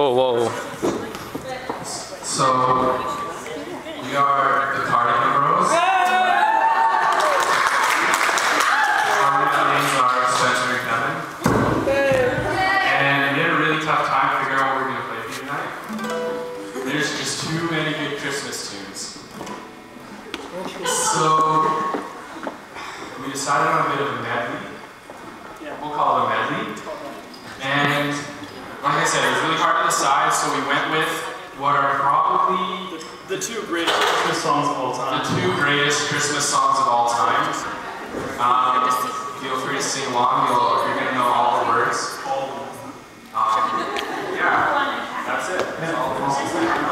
Whoa, whoa. So, we are the Cardigan Bros. Our real names are Spencer and Kevin. And we had a really tough time figuring out what we're going to play for you tonight. There's just too many good Christmas tunes. So, we decided on a bit of a medley. We'll call it a medley. And like I said, it was really hard to decide, so we went with what are probably the two greatest Christmas songs of all time. The two greatest Christmas songs of all time. Feel free to sing along. You're going to know all the words. Yeah, that's it. That's all the